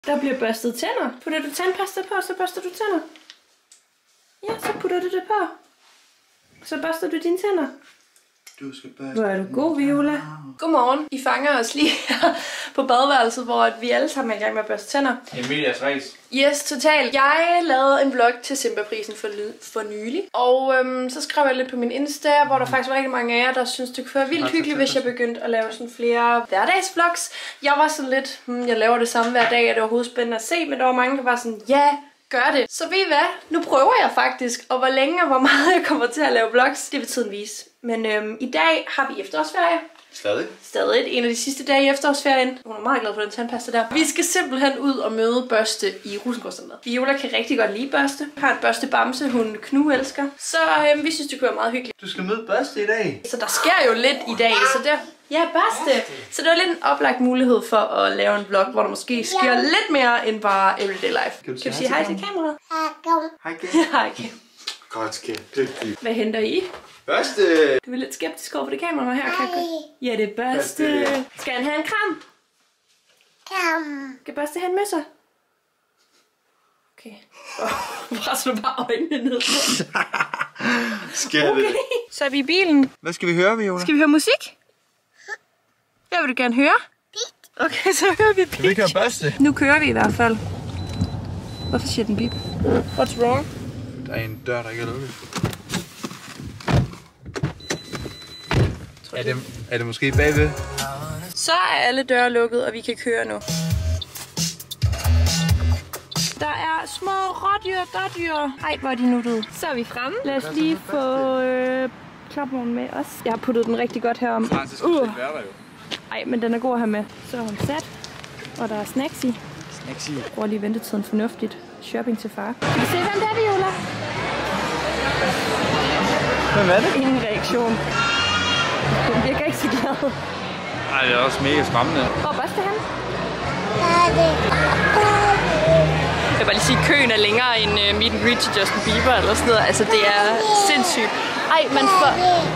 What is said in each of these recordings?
Der bliver børstet tænder. Putter du tandpasta på, så børster du tænder. Ja, så putter du det på. Så børster du dine tænder. Hvor er du god, Viola. Godmorgen. I fanger os lige her på badeværelset, hvor vi alle sammen er i gang med at børste tænder. Emilias race. Yes, totalt. Jeg lavede en vlog til Simba-prisen for nylig. Og så skrev jeg lidt på min Insta, hvor der faktisk var rigtig mange af jer, der synes det kunne være vildt hyggeligt, hvis jeg begyndte at lave sådan flere hverdagsvlogs. Jeg var sådan lidt, jeg laver det samme hver dag, og det var overhovedet spændende at se, men der var mange, der var sådan, ja, gør det. Så ved I hvad? Nu prøver jeg faktisk, og hvor længe og hvor meget jeg kommer til at lave vlogs, det vil tiden vise. Men i dag har vi efterårsferie. Stadig en af de sidste dage i efterårsferien. Hun er meget glad for den tandpasta der. Vi skal simpelthen ud og møde Børste i Rosengårdscenteret. Viola kan rigtig godt lide Børste. Har et børstebamse, hun Knu elsker. Så vi synes, det kunne være meget hyggeligt. Du skal møde Børste i dag. Så der sker jo lidt i dag, så der... Ja, Børste. Så det var lidt en oplagt mulighed for at lave en vlog, hvor der måske sker lidt mere end bare everyday life. Kan du sige hej til kameraet? Hej, Hej. godt skat. Dygtig. Hvad henter I? Børste. Du er lidt skeptisk over for det kamera her, kan jeg. Ja, det er Børste. Skal han have en kram? Skal Børste have en møsser? Okay. Presser du bare øjnene ned. Skal det? Så er vi i bilen. Hvad skal vi høre, Viola? Skal vi høre musik? Hvad vil du gerne høre? Okay, så hører vi Skal vi ikke høre Børste? Nu kører vi i hvert fald. Hvorfor siger den bip? What's wrong? Der er en dør, der ikke er lukket. Er det måske bagved? Så er alle døre lukket, og vi kan køre nu. Der er små rådyr, dårdyr. Ej, hvor er de nuttet. Så er vi fremme. Lad os lige få klapvognen med os. Jeg har puttet den rigtig godt herom. Ej, men den er god at have med. Så er hun sat. Og der er snacks i. Jeg bruger lige ventetiden fornuftigt. Shopping til far. Kan du se, hvem det er, Viola? Hvem er det? Ingen reaktion. Den virker ikke så glad. Ej, det er også mega skræmmende. Hvor er Børste han? Jeg vil bare lige sige, at køen er længere end meet and greet til Justin Bieber eller sådan noget. Altså, det er sindssygt. Ej, man får...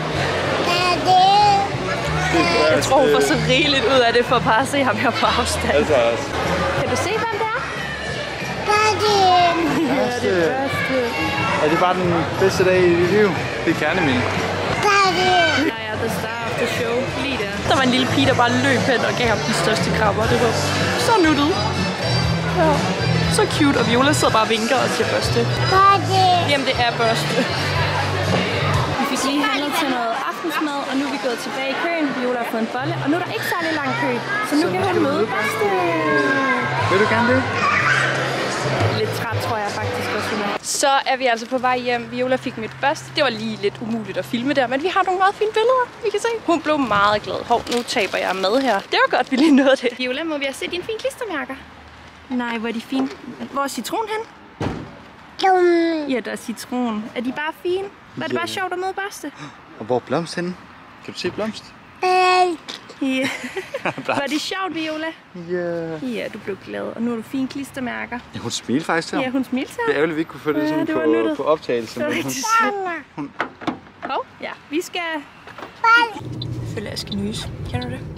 Jeg tror, hun får så rigeligt ud af det for bare at se ham her på afstand. Kan du se, hvem det er? Børste. Er det bare den bedste dag i dit liv? Det er kerneminde. Der er the star of the show lige der. Der var en lille pige, der bare løb hen og gav ham de største krabber. Det var så nuttet. Ja. Så cute, og Viola sidder bare og vinker og siger Børste. Jamen, det er Børste. Vi fik lige handlet til noget aftensmad, og nu er vi gået tilbage i køen. Viola har fået en bolle, og nu er der ikke særlig lang kø. Så nu kan hun møde Børste. Vil du gerne det? Lidt træt, tror jeg faktisk også, hun er. Så er vi altså på vej hjem. Viola fik mit Børste. Det var lige lidt umuligt at filme der, men vi har nogle meget fine billeder, vi kan se. Hun blev meget glad. Hov, nu taber jeg med her. Det var godt, vi lige nåede det. Viola, må vi have set dine fine klistermærker? Nej, hvor er de fine. Hvor er citron hen? Ja, der er citron. Er de bare fine? Var det bare sjovt at møde Børste? Og hvor er Blomst henne? Kan du se Blomst? Ja. Var det sjovt, Viola? Ja. Ja, du blev glad. Og nu har du fine klistermærker. Ja, hun smilte faktisk til ham. Ja, hun smilte til ham. Det er ærgerligt, at vi ikke kunne få det sådan på optagelsen. Det var rigtig sødt. Hov, ja, vi skal... Jeg føler, jeg skal nyse. Kender du det?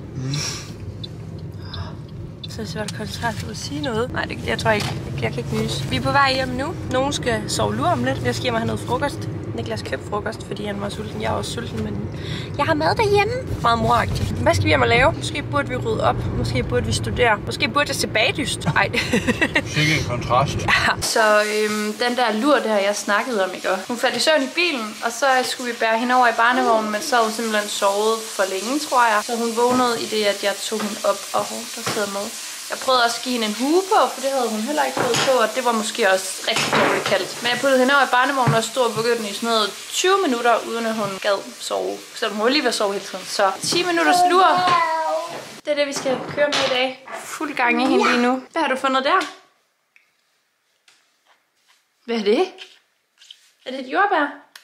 Så var det koncentreret for at sige noget. Nej, jeg tror ikke. Jeg kan ikke nyse. Vi er på vej hjem nu. Nogen skal sove lur om lidt. Jeg skal hjem og have noget frokost. Niklas købte frokost, fordi han var sulten. Jeg er også sulten, men jeg har mad derhjemme. Meget moragtigt. Hvad skal vi hjem og lave? Måske burde vi rydde op. Måske burde vi studere. Måske burde jeg se bagdyst. Ej. Sikke en kontrast. Ja. Så den der lur der, jeg snakkede om, ikke? Hun faldt i søvn i bilen, og så skulle vi bære hende over i barnevognen, men så havde hun simpelthen sovet for længe, tror jeg. Så hun vågnede i det, at jeg tog hende op, og der sidder med. Jeg prøvede også at give hende en hue på, for det havde hun heller ikke fået på, og det var måske også rigtig dårligt kaldt. Men jeg puttede hende over i barnevognen og stod og begyndte i sådan noget 20 minutter, uden at hun gad sove. Selvom hun lige var sove hele tiden. Så 10 minutters lur. Det er det, vi skal køre med i dag. Fuld gang i hende lige nu. Hvad har du fundet der? Hvad er det? Er det et jordbær?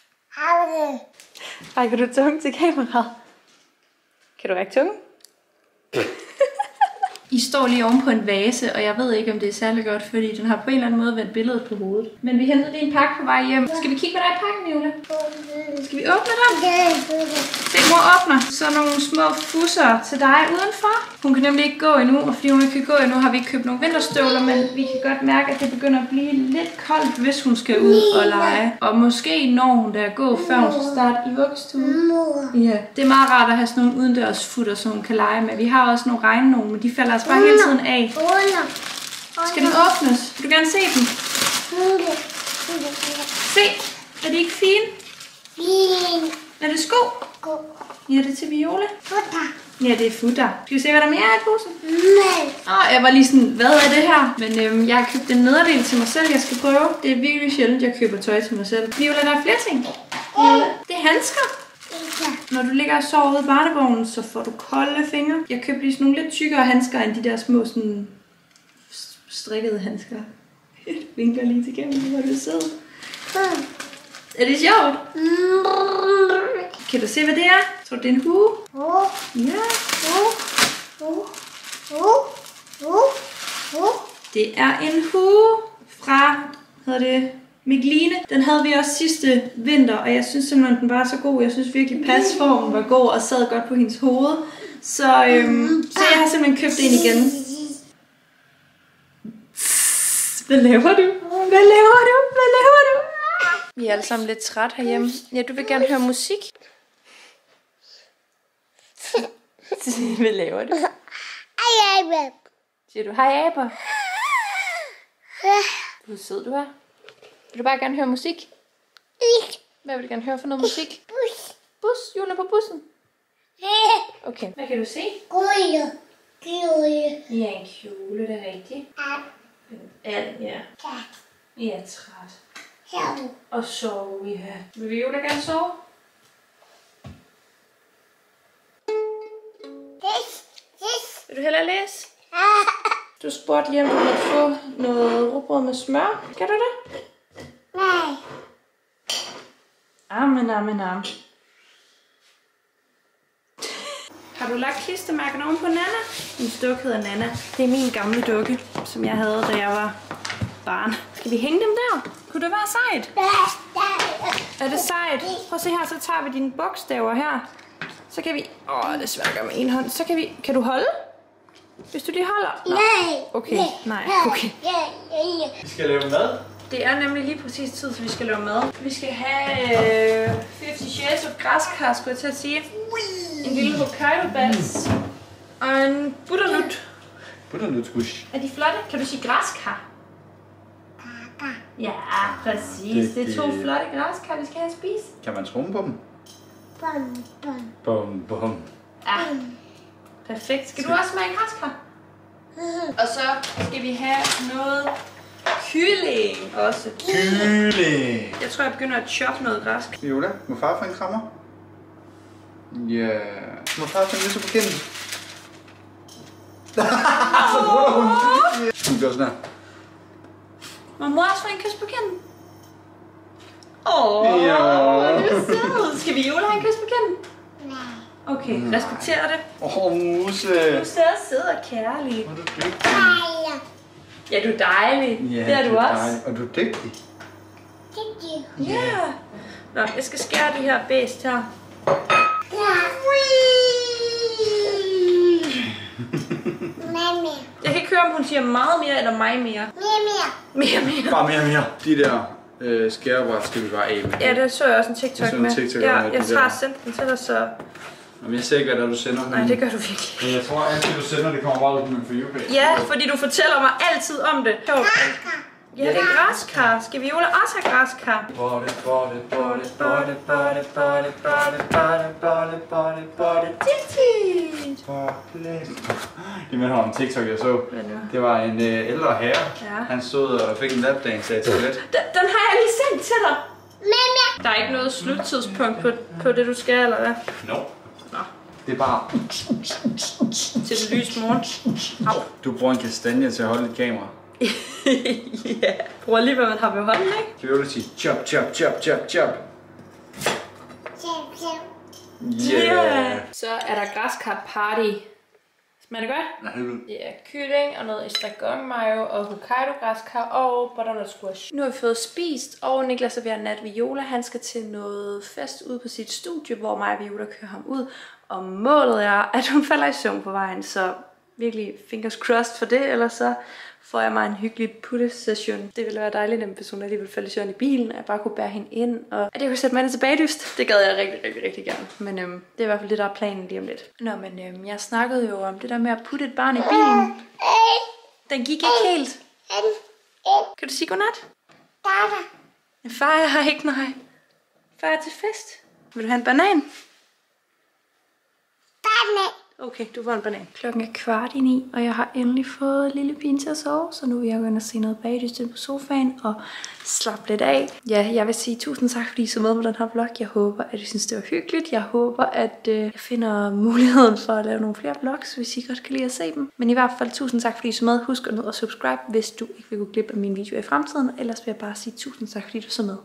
Ej, kan du tunge til kameraet? Kan du række tunge? I står lige oven på en vase, og jeg ved ikke, om det er særlig godt, fordi den har på en eller anden måde vendt billedet på hovedet. Men vi hentede lige en pakke på vej hjem. Skal vi kigge, hvad der er i pakken, Viola? Skal vi åbne den? Se, mor åbner så nogle små fusser til dig udenfor. Hun kan nemlig ikke gå endnu, og fordi hun ikke kan gå endnu, har vi ikke købt nogle vinterstøvler, men vi kan godt mærke, at det begynder at blive lidt koldt, hvis hun skal ud og lege. Og måske når hun da at gå, før hun skal starte i vuggestuen. Ja, det er meget rart at have sådan nogle udendørs futter, som hun kan lege med. Vi har også nogle regn nogle, men de falder altså bare hele tiden af. Skal den åbnes? Vil du gerne se den? Se, er de ikke fine? Er det sko? Ja, det er til Viola. Ja, det er futter. Skal vi se, hvad der mere er i posen? Jeg var lige sådan, hvad er det her? Men jeg har købt en nederdel til mig selv, jeg skal prøve. Det er virkelig sjældent, jeg køber tøj til mig selv. Viola, der er flere ting. Viola, det er handsker. Når du ligger og sover ude i barnevognen, så får du kolde fingre. Jeg købte lige sådan nogle lidt tykkere handsker, end de der små sådan strikkede handsker. Jeg vinker lige til gennem, hvor du sidder. Er det sjovt? Kan du se, hvad det er? Tror du, det er en hue? Ja. Det er en hue fra, Migline. Den havde vi også sidste vinter, og jeg synes simpelthen, den var så god. Jeg synes virkelig, pasformen var god og sad godt på hendes hoved. Så jeg har simpelthen købt en igen. Hvad laver du? Hvad laver du? Hvad laver du? Vi er alle sammen lidt træt herhjemme. Ja, du vil gerne høre musik. Hvad laver du? Hej, aber. Siger du hej, aber? Hvor sød du er. Vil du bare gerne høre musik? Hvad vil du gerne høre for noget musik? Bus. Julen på bussen. Okay. Hvad kan du se? Kjole. Ja, en kjole, det er rigtigt. Ja. Jeg er træt. Og sove, ja. Vil Viola gerne sove? Vil du hellere læse? Du spurgte lige, om du måtte få noget rugbrød med smør. Kan du det? Nej. Amen. Har du lagt klistermærken oven på Nana? Min dukke hedder Nana. Det er min gamle dukke, som jeg havde, da jeg var barn. Skal vi hænge dem der? Kunne det være sejt? Er det sejt? Prøv at se her, så tager vi dine bogstaver her. Så kan vi... det er svært at gøre med en hånd. Så kan vi... Kan du holde? Hvis du lige holder? Nej. Okay, nej. Okay. Vi skal lave mad. Det er nemlig lige præcis tid, så vi skal lave mad. Vi skal have 50 Shades of græskar, skulle jeg til at sige. En lille Hokkaido-bals. Og en butternut. Butternut-squish. Er de flotte? Kan du sige græskar? Ja, præcis. Det er 2 flotte græskar, vi skal have at spise. Kan man trumme på dem? Bum. Ja, perfekt. Skal du også smage græskar? Og så skal vi have noget kylling også. Kylling! Jeg tror, jeg begynder at choppe noget græsk. Viola, må far få en krammer? Ja. Må far få en lille på kinden? Så bruger hun. Hun gør sådan her. Må mor også få en kys på kinden? Ja. Det er sødt. Skal vi Viola have en kys på kinden? Nej. Okay, respekter det. Musse. Du er sød og kærlig. Hvor er du dygtig. Nej. Ja, du er dejlig. Ja, det er du også. dejlig. Og du er dygtig. Ja. Nå, jeg skal skære de her bæst her. Jeg kan ikke høre, om hun siger meget mere eller mig mere. Mere. Bare mere. De der skærebræt skal vi bare af med. Ja, det så jeg også en TikTok med. Ja, jeg tager sendt den til dig, så... Jamen, jeg ser ikke, hvad du sender. Nej, det gør du virkelig. Men jeg tror altid, du sender, det kommer bare ud på min For You-page. Ja, fordi du fortæller mig altid om det. Ja, det er græskar. Skal Viola også have græskar? Det minder om TikTok, jeg så. Det var en ældre herre. Han stod og fik en lapdance af et toilet. Den har jeg lige sendt til dig. Der er ikke noget sluttidspunkt på det, du skal, eller hvad? No. Det er bare... Til det lyse morgen. Au. Du bruger en kastanje til at holde et kamera. Ja, prøv lige, hvad man har ved hånden, ikke? Så vil du sige chop. Yeah. Så er der græskar party Smager det godt? Nej, det er kylling og noget estragon mayo og Hokkaido græskar og butternut squash. Nu har vi fået spist, og Niklas er ved at natte Viola. Han skal til noget fest ude på sit studie, hvor mig og Viola kører ham ud. Og målet er, at hun falder i søvn på vejen, så virkelig fingers crossed for det, eller så får jeg mig en hyggelig putte-session. Det ville være dejligt, hvis hun alligevel faldt i søvn i bilen, at jeg bare kunne bære hende ind, og at jeg kunne sætte mig ind til bagdyst. Det gad jeg rigtig gerne. Men det er i hvert fald det, der er planen lige om lidt. Nå, men jeg snakkede jo om det der med at putte et barn i bilen. Den gik ikke helt. Kan du sige godnat? Far, jeg har ikke noget. Far er til fest. Vil du have en banan? Okay, du får en banan. Klokken er 8:15, og jeg har endelig fået lille pigen til at sove, så nu vil jeg gå ind og se noget bagdyst på sofaen og slappe lidt af. Ja, jeg vil sige tusind tak, fordi I så med på den her vlog. Jeg håber, at I synes, det var hyggeligt. Jeg håber, at jeg finder muligheden for at lave nogle flere vlogs, hvis I godt kan lide at se dem. Men i hvert fald tusind tak, fordi I så med. Husk at nå at subscribe, hvis du ikke vil gå glip af mine videoer i fremtiden. Ellers vil jeg bare sige tusind tak, fordi du så med.